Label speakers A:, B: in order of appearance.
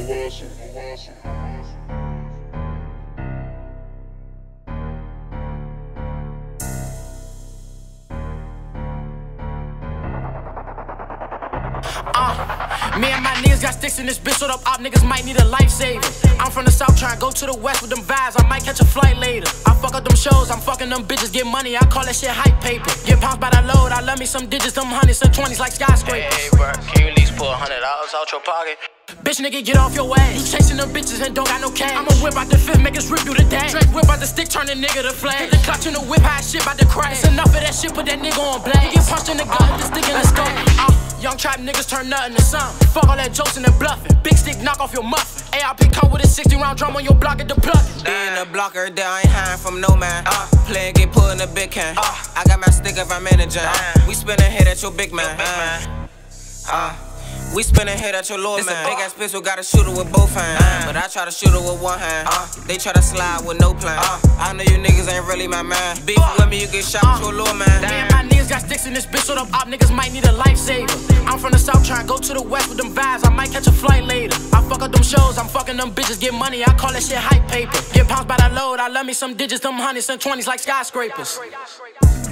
A: Me and my niggas got sticks in this bitch, so up op niggas might need a lifesaver. I'm from the south, tryna go to the west with them vibes, I might catch a flight later. I fuck up them shows, I'm fucking them bitches, get money, I call that shit hype paper. Get pounced by the load, I love me some digits, them hundreds and 20s like skyscrapers.
B: Hey, bro, can you at least pull $100 out your pocket?
A: Bitch nigga, get off your ass. You chasing them bitches and don't got no cash. I'ma whip out the fifth, make us rip you the dash. Drake whip out the stick, turn the nigga to flag. Hit the clutch in the whip, high shit bout to crash. It's enough of that shit, put that nigga on blast. Get punched in the gut, the stick in the skull. Young trap niggas turn nothing to something. Fuck all that jokes and that bluffing. Big stick knock off your muffin. ARP come with a 60-round drum on your block at the plug.
C: Be in the block every day, I ain't hiding from no man. Player get put in the big can. I got my stick if I'm in a jam. We spin a hit at your big man. We spin a hit at your little man. This a big ass pistol, gotta shoot it with both hands. But I try to shoot it with one hand. They try to slide with no plan. I know you niggas ain't really my man. Beef with me, you get shot with your little man.
A: Damn, my niggas got sticks in this bitch, so them op niggas might need a lifesaver. I'm from the south, tryna go to the west with them vibes, I might catch a flight later. I fuck up them shows, I'm fucking them bitches, get money, I call that shit hype paper. Get pounced by the load, I love me some digits, them hundreds and 20s like skyscrapers.